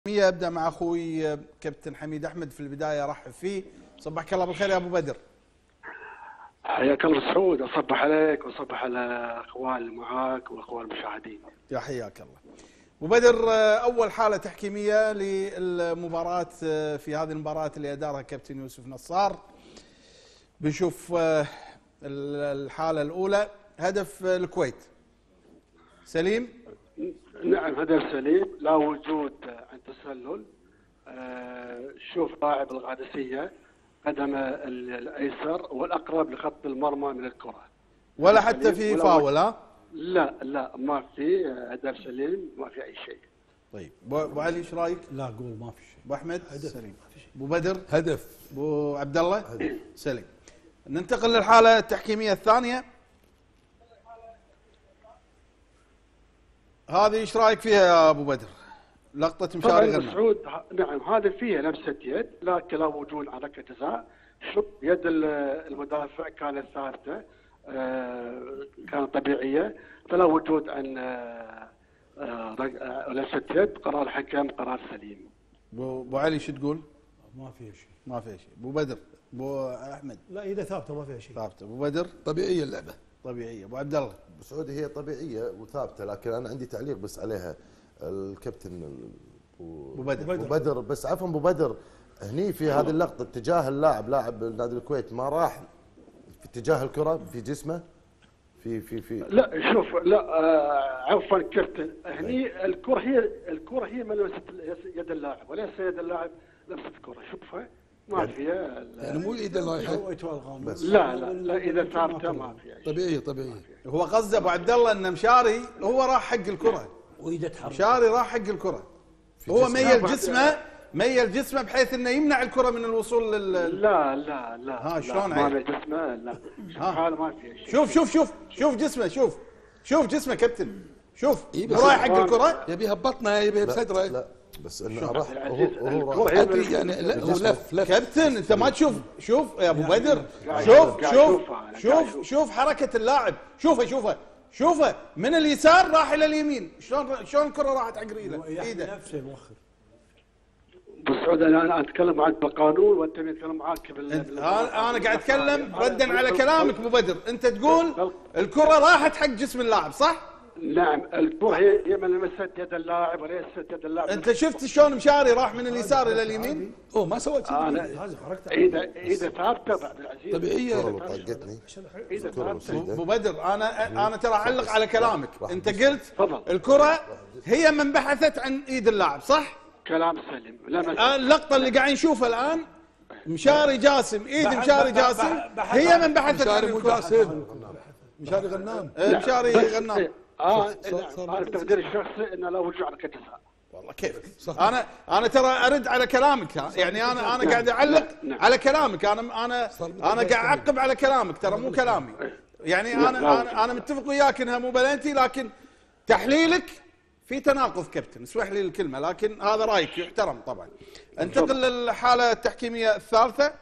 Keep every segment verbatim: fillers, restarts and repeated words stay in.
ابدا مع اخوي كابتن حميد احمد. في البدايه ارحب فيه، صبحك الله بالخير يا ابو بدر. حياك الله سعود، اصبح عليك واصبح على اخوان اللي معاك واخوان المشاهدين. يا حياك الله. ابو بدر، اول حاله تحكيميه للمباراه في هذه المباراه اللي ادارها كابتن يوسف نصار. بنشوف الحاله الاولى، هدف الكويت سليم. نعم هدف سليم، لا وجود عن تسلل. آه شوف لاعب القادسيه قدمه الايسر والاقرب لخط المرمى من الكره، ولا حتى في فاول. ها لا لا ما في هدف سليم، ما في اي شيء. طيب ابو علي ايش رايك؟ لا قول ما في شيء. ابو احمد سليم. ابو بدر هدف. ابو عبد الله هدف سليم. ننتقل للحاله التحكيميه الثانيه. هذه ايش رايك فيها يا ابو بدر؟ لقطه مشاري غنم. سعود نعم هذا فيها لمسه يد، لكن لا وجود على ركله جزاء. شوف يد المدافع كانت ثابته، آه كانت طبيعيه، فلا وجود عن آه آه لمسه يد. قرار الحكم قرار سليم. ابو علي شو تقول؟ ما فيها شيء. ما فيها شيء. ابو بدر ابو احمد. لا اذا ثابته ما فيها شيء. ثابته. ابو بدر طبيعيه اللعبه. طبيعيه. ابو عبد الله. سعودي هي طبيعيه وثابته، لكن انا عندي تعليق بس عليها. الكابتن ابو بدر ابو بدر بس عفوا ابو بدر هني في هذه اللقطه اتجاه اللاعب لاعب نادي الكويت ما راح في اتجاه الكره في جسمه في في في لا شوف لا آه عفوا كابتن، هني الكره هي الكره هي من لمست يد اللاعب وليس يد اللاعب لمست الكره. شوفها ما فيها يعني مو ايد اللايحه بس. لا لا لا اذا ثابته ما فيها. طبيعيه طبيعيه. هو قصده ابو عبد الله ان مشاري هو راح حق الكره وايده تحرك. مشاري راح حق الكره، هو ميل جسمه ميل جسمه بحيث انه يمنع الكره من الوصول لل. لا لا لا ها شلون ما ميل جسمه. لا هذا ما فيها شيء. شوف شوف شوف شوف جسمه، شوف شوف جسمه كابتن، شوف إيه رايح حق الكره. يبيها ببطنه يبيها بصدره. لا بس انه راح هو هو يعني لا هو لف لف كابتن انت ما تشوف. شوف يا ابو بدر، شوف شوف شوف شوف حركه اللاعب، شوفه شوفه شوفه من اليسار راح الى اليمين، شلون شلون الكره راحت حق ريله ايده نفسه مؤخر. بس سعود انا اتكلم معك بالقانون وانت تتكلم معك بال انا انا قاعد اتكلم ردا على كلامك ابو بدر. انت تقول الكره راحت حق جسم اللاعب صح؟ نعم الكره هي هي من لمست يد اللاعب وليست يد اللاعب. انت شفت شلون مشاري راح من اليسار الى اليمين؟ اوه ما سويت شيء. هذه حركته اذا اذا ثابته بعد العزيز طبيعيه. طقتني اذا ثابته. ابو بدر انا انا ترى اعلق على كلامك. انت قلت الكره هي من بحثت عن ايد اللاعب صح؟ كلام سليم. اللقطه اللي قاعد نشوفها الان مشاري جاسم، ايد مشاري جاسم هي من بحثت عن مشاري مو جاسم، مشاري غنام. مشاري غنام. اه انا تقديري الشخصي انه لا وجود على كتفها. والله كيف انا انا ترى ارد على كلامك، يعني انا انا قاعد اعلق على كلامك. انا انا انا قاعد اعقب على كلامك، ترى مو كلامي. يعني انا انا انا متفق وياك انها مو بلنتي، لكن تحليلك في تناقض كابتن، اسمح لي الكلمه، لكن هذا رايك يحترم طبعا. انتقل للحاله التحكيميه الثالثه.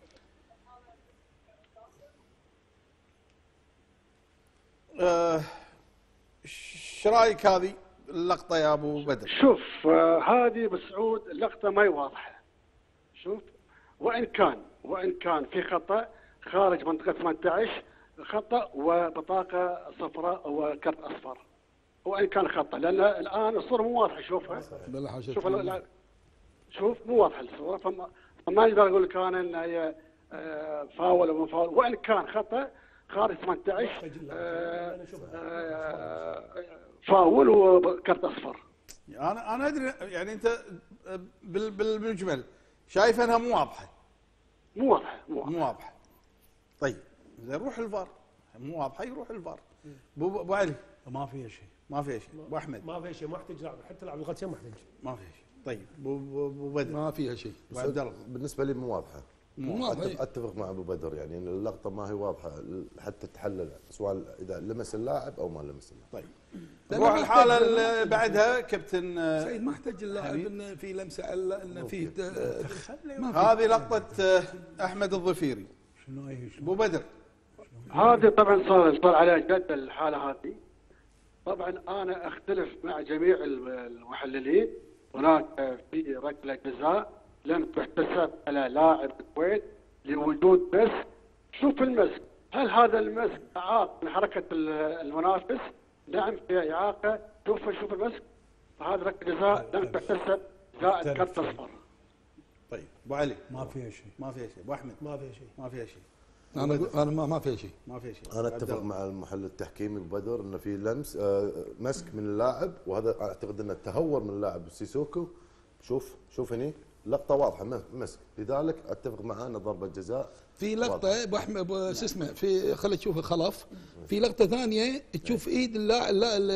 ايش رايك هذه اللقطه يا ابو بدر؟ شوف آه هذه بسعود اللقطه ما هي واضحه. شوف وان كان وان كان في خطا خارج منطقه ثمانية عشر، خطا وبطاقه صفراء وكرت اصفر، وان كان خطا لان الان الصوره مو واضحه. شوفها شوف لا شوف مو واضحه الصوره، فما ما اقدر اقول لك انا ان هي آه فاول او فاول. وان كان خطا خارج ثمانية عشر آه آه فاول وكرت اصفر. انا انا ادري يعني انت بالمجمل شايف انها مو واضحه. مو واضحه مو واضحه. طيب اذا نروح الفار، مو واضحه يروح الفار. ابو علي ما فيها شيء. ما فيها شيء. ابو احمد ما فيها شيء، ما يحتاج لاعب، حتى لاعب الغسيل ما يحتاج. ما فيها شيء. طيب ابو بدر ما فيها شيء. بالنسبه لي مو واضحه. مو واضحه. اتفق مع ابو بدر، يعني اللقطه ما هي واضحه حتى تحلل سواء اذا لمس اللاعب او ما لمس اللاعب. طيب نروح الحاله اللي بعدها كابتن سعيد. ما احتاج اللاعب انه في لمسه الا انه في هذه لقطه احمد الظفيري. شنو هي؟ ابو بدر هذه طبعا صار صار عليها جدل الحاله هذه. طبعا انا اختلف مع جميع المحللين هناك في ركله جزاء لم تحتسب على لاعب الكويت لوجود مس. شوف المسك، هل هذا المسك اعاق من حركه المنافس؟ نعم في اعاقه. شوف شوف المسك، فهذا ركله جزاء لم تحتسب زائد كرت اصفر. طيب ابو علي ما فيها شيء، ما فيها شيء. ابو احمد ما فيها شيء، ما فيها شيء. انا انا ما ما فيها شيء، ما فيها شيء. انا اتفق مع المحلل التحكيمي ابو بدر انه في لمس آه مسك من اللاعب، وهذا اعتقد انه تهور من اللاعب سيسوكو. شوف شوف هني لقطه واضحه مسك، لذلك اتفق معاه انه ضربه جزاء. في لقطه ابو احمد شو اسمه، في خلي تشوف خلف، في لقطه ثانيه تشوف ايد اللاعب.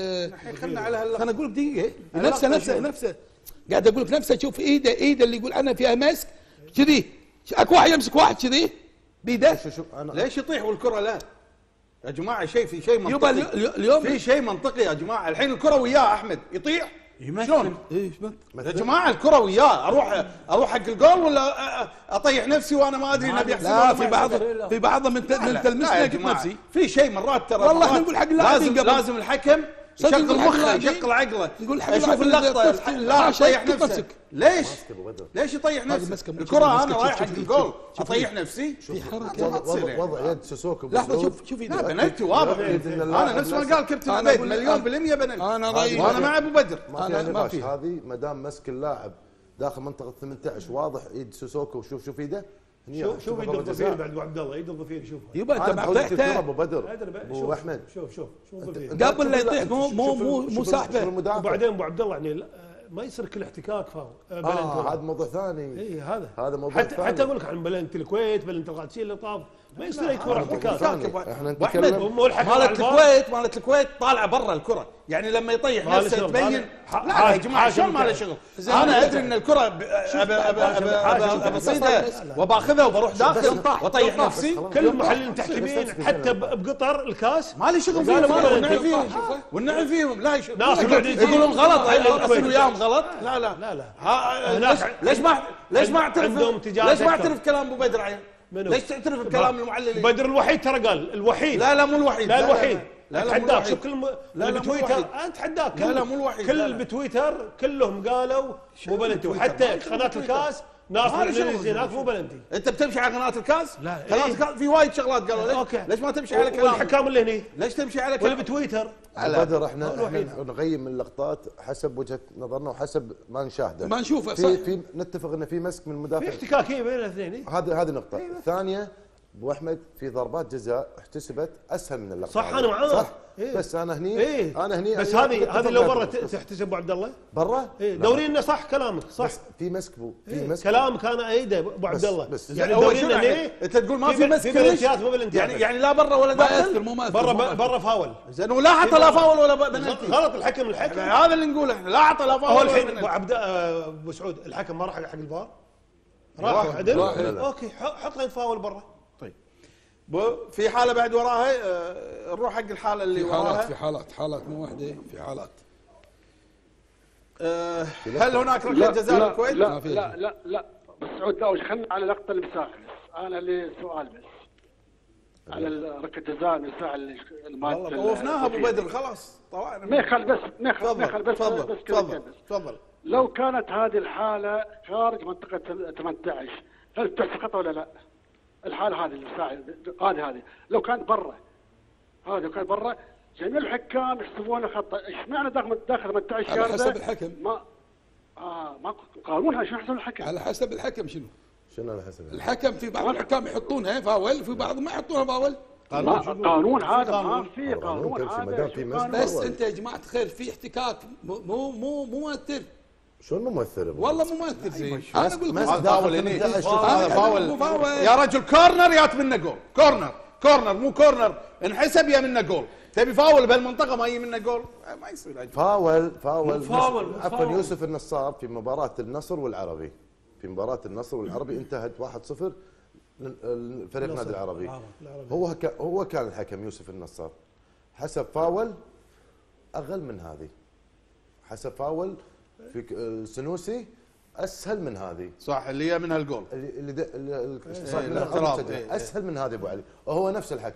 لا خلنا على هاللقطه. خليني اقول لك دقيقه، نفسه نفسه نفسه قاعد اقول لك نفسه. شوف ايده ايده اللي يقول عنها فيها مسك كذي. اكو واحد يمسك واحد كذي بيده. ليش يطيح والكره لا؟ يا جماعه شيء في شيء منطقي. يبا اليوم في شيء منطقي يا جماعه. الحين الكره وياه احمد يطيح شلون؟ ايش يا جماعه الكره وياه، اروح اروح حق الجول ولا اطيح نفسي وانا ما ادري انه بيحسب؟ لا في بعض في بعض من من تلمسنا قلت نفسي في شيء مرات ترى والله احنا نقول حق اللاعبين لازم لازم الحكم يشغل مخه يشغل عقله. نقول حق اشوف اللقطه اللاعب يطيح نفسه. ليش؟ ليش يطيح نفسه؟ الكره انا رايح حق الجول اطيح نفسي؟ في حركه وضع يد سيسوكو. لحظه شوف شوف لا بنالتي واضح. انا نفس ما قال كابتن عبيد مليون بالمية بنالتي. انا رايي وانا مع ابو بدر. انا ما في هذه ما دام مسك اللاعب داخل منطقه ثمانية عشر واضح ايد سيسوكو. وشوف شوف ايده. شوف شوف يد الظفير بعد ابو عبد الله، يد الظفير شوفها. يبا انت ما طيحته ابو بدر ابو احمد. شوف شوف شوف الظفير قبل لا يطيح مو مو مو مو ساحبه. وبعدين ابو عبد الله يعني ما يصير كل احتكاك فاول. اه هذا موضوع ثاني. اي هذا هذا موضوع حتى ثاني. حتى اقول لك عن بلنتي الكويت بلنتي القادسيه اللي طاف ما يصير يكون احتكاك. احنا نتكلم مالت الكويت مالت الكويت طالعه برا الكره، يعني لما يطيح نفسه تبين. لا يا جماعه شلون ما له شغل؟ انا ادري ان الكره بصيدها وباخذها وبروح داخل واطيح نفسي. كل المحللين التحكيميين حتى بقطر الكاس ما لي شغل فيهم، والنعي فيهم والنعي فيهم. لا يقولون غلط الاصل وياهم غلط. لا لا لا لا ليش ما ليش ما اعترف ليش ما اعترف كلام ابو بدر عين؟ ليش تعترف بكلام المعللين؟ بدر الوحيد ترى قال الوحيد. لا لا مو الوحيد. لا الوحيد. لا لا اتحداك. شوف كل لا لا بتويتر اتحداك. لا لا مو الوحيد. كل بتويتر كلهم قالوا مو بلنتي، وحتى قناه الكاس ناصر العزيزي هناك مو بلنتي. انت بتمشي على قناه الكاس؟ لا قناه الكاس في وايد شغلات قالوا. ليش أوكي. ليش ما تمشي على كلام والحكام اللي هني؟ ليش تمشي على كلام واللي بتويتر؟ بدر احنا نغيم اللقطات حسب وجهه نظرنا وحسب ما نشاهده ما نشوفه. في في نتفق انه في مسك من المدافع. في احتكاكيه بين الاثنين. هذه هذه نقطه. الثانيه ابو احمد في ضربات جزاء احتسبت اسهل من اللقطه. صح انا معاه. صح. إيه؟ بس انا هني إيه؟ انا هني بس هذه هذه لو برا تحتسب ابو عبد الله. برا؟ إيه دورينا صح كلامك صح. بس في مسك بو في إيه؟ مسك كلامك انا ايده ابو عبد الله. بس يعني اول دورينا شيء ليه؟ انت تقول ما في مسك يعني يعني لا برا ولا ما داخل. ياثر مو ما برا برا فاول. زين ولا حتى لا فاول ولا بنالتي. غلط الحكم الحكم هذا اللي نقوله احنا. لا حتى لا فاول. هو الحين ابو عبد ابو سعود الحكم ما راح حق الفار. راح عدل. اوكي حط لين فاول برا. طيب في حاله بعد وراها نروح حق الحاله اللي في حالات وراها. في حالات حالات مو واحده في حالات. أه هل هناك ركله جزاء للكويت؟ لا لا لا لا بس سعود داوش خلنا على لقطه المساخ. انا لي سؤال بس على ركله جزاء المساخ اللي والله طوفناها ابو بدر خلاص طلعنا. ما يخل بس ما يخل ما يخل بس تفضل تفضل تفضل. لو كانت هذه الحاله خارج منطقه ثمانية عشر هل تحسب خطا ولا لا؟ الحاله هذه المساعد هذه هذه لو كانت برا هذه لو كانت برا جميع الحكام يحسبونه خطا. ايش معنى داخل داخل ثمانية عشر على حسب الحكم. ما اه ما قانونها شو حسب الحكم؟ على حسب الحكم. شنو؟ شنو على حسب الحكم في بعض الحكام يحطونها فاول وفي بعض ما يحطونها فاول. قانون هذا ما في قانون هذا. بس انت يا جماعه الخير في احتكاك مو مو مو مؤثر. شلون مو مؤثر؟ والله مو مؤثر زين. انا اقول لك فاول هني. هذا فاول يا رجل. كورنر يات منه جول. كورنر كورنر مو كورنر انحسب يا منه جول. تبي فاول بهالمنطقه ما يجي منه جول ما يصير. فاول فاول فاول عفوا يوسف النصار في مباراه النصر والعربي. في مباراه النصر والعربي انتهت واحد صفر الفريق النادي العربي. هو هو كان الحكم يوسف النصار حسب فاول اقل من هذه. حسب فاول في السنوسي اسهل من هذه. صح اللي هي منها الجول اللي اللي اسهل من هذه ابو علي وهو نفس الحكم.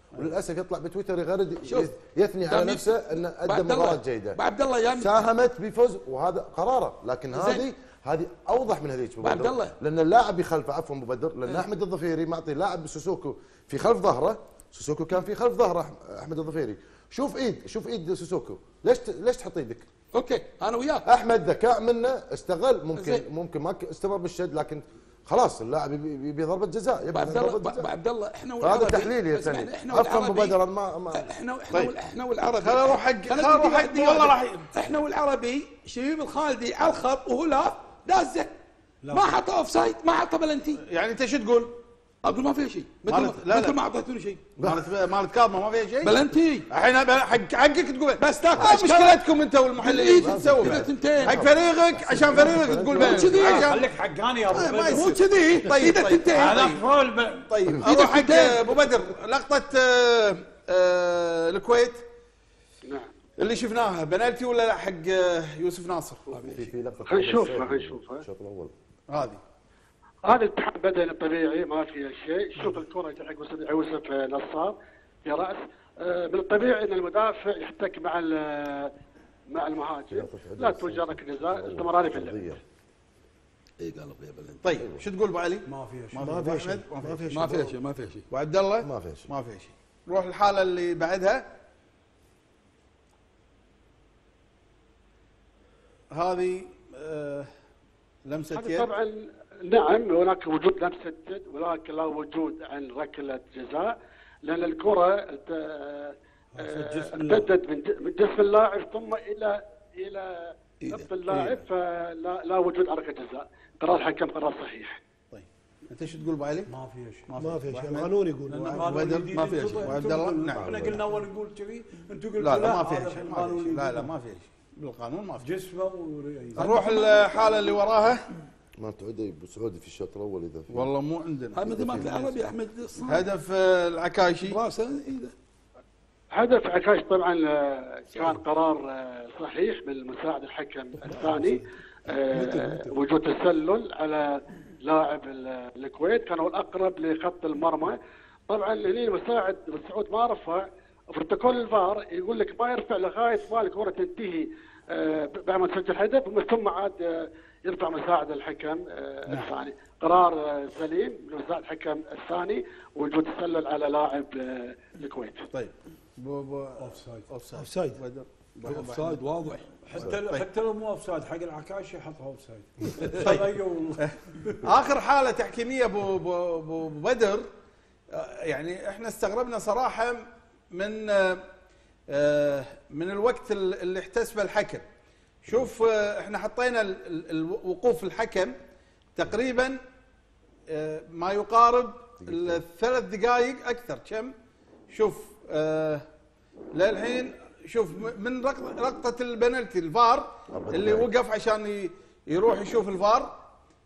وللاسف يطلع بتويتر يغرد يثني على نفسه انه قدم مباراه جيده. عبد الله يا ساهمت بفوز وهذا قراره، لكن هذه هذه اوضح من هذيك ابو بدر، لان اللاعب يخلفه، عفوا ابو بدر، لان احمد الظفيري معطي لاعب سوسوكو في خلف ظهره، سوسوكو كان في خلف ظهره احمد الظفيري، شوف ايد شوف ايد سوسوكو، ليش ليش تحط ايدك؟ اوكي انا وياك. احمد ذكاء منه استغل، ممكن زي. ممكن ما استمر بالشد، لكن خلاص اللاعب يبي ضربه جزاء. ابو عبد الله ابو عبد الله احنا والعربي هذا تحليل يا ثاني. عفوا ابو بدر ما, ما احنا احنا احنا والعربي خلينا نروح حق خلينا نروح حق والله راح احنا والعربي شبيب الخالدي على الخط وهو دازه ما حط اوف سايد، ما حط بلنتي. يعني انت شو تقول؟ اقول ما فيها شيء، مثل مثل ما اعطيتوني شيء. مالت مالت كاظمه ما فيها شيء؟ بلنتي الحين حق حقك تقول بس تاكل مشكلتكم انت والمحللين شو تسوي؟ حق فريقك عشان فريقك تقول بلنتي. خليك حقاني يا ابو بدر. مو كذي. طيب طيب انا فول. طيب اروح حق ابو بدر لقطه الكويت. نعم. اللي شفناها بنالتي ولا لا حق يوسف ناصر؟ في في لقطه خلينا نشوفها خلينا نشوفها. الشوط الاول هذه هذا التحام بدني طبيعي ما فيها شيء. شوف الكره حق يوسف نصار في راس. من الطبيعي ان المدافع يحتك مع مع المهاجم، لا توجه ركله جزاء، استمراري في اللعب. اي قالوا يا بلنتي. طيب شو تقول ابو علي؟ ما فيها شيء ما فيها شيء ما فيها شيء ما فيها شيء ما فيها شيء. ابو عبد الله ما فيها شيء ما فيها شيء. نروح الحاله اللي بعدها. هذه آه لمسه يد. طبعا نعم هناك وجود لمسه يد، ولكن لا وجود عن ركله جزاء، لان الكره امتدت من جسم اللاعب ثم الى الى نفس اللاعب، فلا لا وجود عن ركله جزاء. قرار الحكم قرار صحيح. طيب انت شو تقول ابو علي؟ ما فيها شيء ما فيها شيء. القانون يقول ما فيها شيء. وعبد الله نعم احنا قلنا اول نقول كذي، انتم قلتوا لا لا ما فيها شيء. لا لا ما فيها شيء بالقانون، ما فيها جسمه ورئيسه. نروح الحاله اللي وراها. ما تعدي ابو سعودي في الشوط الاول اذا والله مو عندنا. هذا مثل ما العربي احمد هدف العكاشي راسه ايده. هدف عكاش طبعا كان قرار صحيح من مساعد الحكم الثاني. وجود تسلل على لاعب الكويت، كان هو الاقرب لخط المرمى. طبعا هني مساعد سعود ما رفع، بروتوكول الفار يقول لك ما يرفع لغايه ما الكره تنتهي بعد ما تسجل هدف، ومن ثم عاد يرفع مساعد الحكم الثاني. قرار سليم من مساعد الحكم الثاني، وجود تسلل على لاعب الكويت. طيب اوف سايد اوف سايد اوف سايد واضح. حتى حتى لو مو اوف سايد حق العكاشي حطها اوف سايد. طيب اخر حاله تحكيميه ابو ابو بدر، يعني احنا استغربنا صراحه من من الوقت اللي احتسبه الحكم. شوف احنا حطينا وقوف الحكم تقريبا ما يقارب الثلاث دقائق اكثر. كم؟ شوف آه للحين شوف من لقطه البنالتي الفار اللي وقف عشان يروح يشوف الفار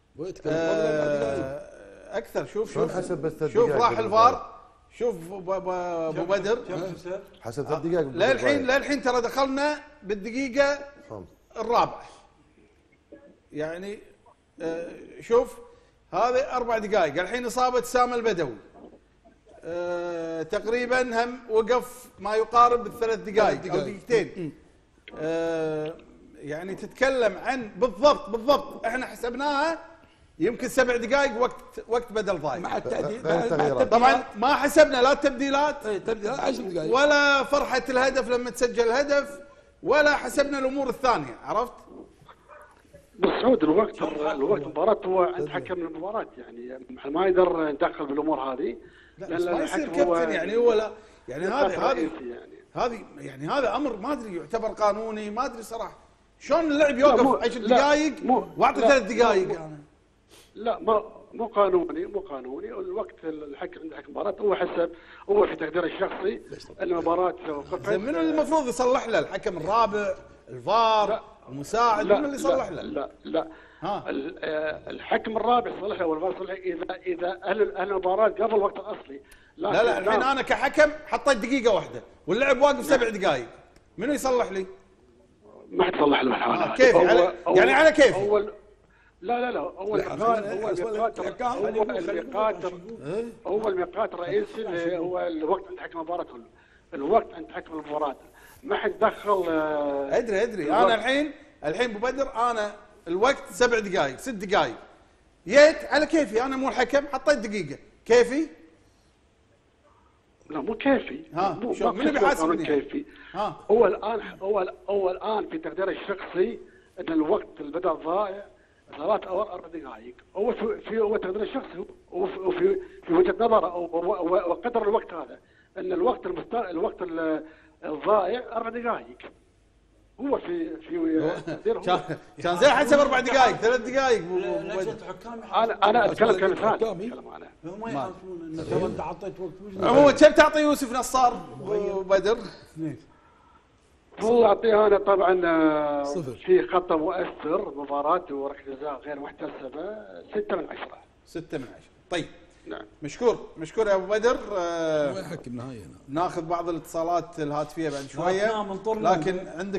آه اكثر. شوف شوف شوف راح الفار. شوف ابو بدر حسب ثلاث دقائق للحين للحين ترى دخلنا بالدقيقه الرابعه. يعني آه شوف هذه اربع دقائق. الحين اصابه سام البدوي أه تقريبا هم وقف ما يقارب الثلاث دقائق او دقيقتين. أه يعني تتكلم عن بالضبط بالضبط احنا حسبناها يمكن سبع دقائق وقت وقت بدل ضايع مع التعديل. طبعا ما حسبنا لا التبديلات تبديلات عشر دقائق ولا فرحه الهدف لما تسجل الهدف، ولا حسبنا الامور الثانيه. عرفت؟ مسعود الوقت الوقت المباراة هو عند حكم المباراة، يعني ما يقدر ندخل بالامور هذه. لا ما يصير كابتن يعني هو لا يعني هذه هذه هذه يعني هذا امر ما ادري يعتبر قانوني، ما ادري صراحه شلون اللاعب يوقف عشر دقائق واعطي ثلاث دقائق. يعني لا ما مو قانوني مو قانوني. الوقت الحكم عند حكم المباراة هو حسب هو في تقديره الشخصي المباراة وقفت. من المفروض يصلح له؟ الحكم الرابع، الفار، المساعد، من اللي يصلح له؟ لا لا ها الحكم الرابع يصلح له والفار يصلح اذا اذا اهل اهل المباراة قبل الوقت الاصلي. لا لا الحين انا كحكم حطيت دقيقة واحدة واللاعب واقف سبع دقائق، منو يصلح لي؟ ما حتصلح له الحالة. كيف يعني؟ يعني على كيف؟ اول لا لا لا هو الميقات هو الميقات هو الميقات هو الميقات الرئيسي اللي هو الوقت عند حكم المباراه كله. الوقت عند حكم المباراه ما حد دخل. ادري ادري انا الحين الحين ابو بدر انا الوقت سبع دقائق ست دقائق جيت على كيفي انا مو الحكم حطيت دقيقه كيفي. لا مو كيفي. ها شو من اللي بيحاسبني؟ كيفي. ها هو الان هو هو الان في تقديري الشخصي ان الوقت اللي بدا ضائع ثلاث اور اربع دقائق. هو في في هو تقدير الشخصي وفي في وجهه نظره وقدر الوقت هذا ان الوقت المستر الوقت الضائع اربع دقائق. هو في في تقديره كان كان زي حسب اربع دقائق ثلاث دقائق. انا انا اتكلم كمثال اتكلم انا هم ما يحاسبون انك ترى انت حطيت وقت. عموما كم تعطي يوسف نصار وبدر؟ والله اعطيها انا طبعا صفر. في خطا مؤثر مباراه وركله جزاء غير محتسبه ستة من عشرة. ستة من عشرة. طيب نعم مشكور مشكور يا ابو بدر. ما يحكم نهائيا. ناخذ بعض الاتصالات الهاتفيه بعد شويه لكن عندك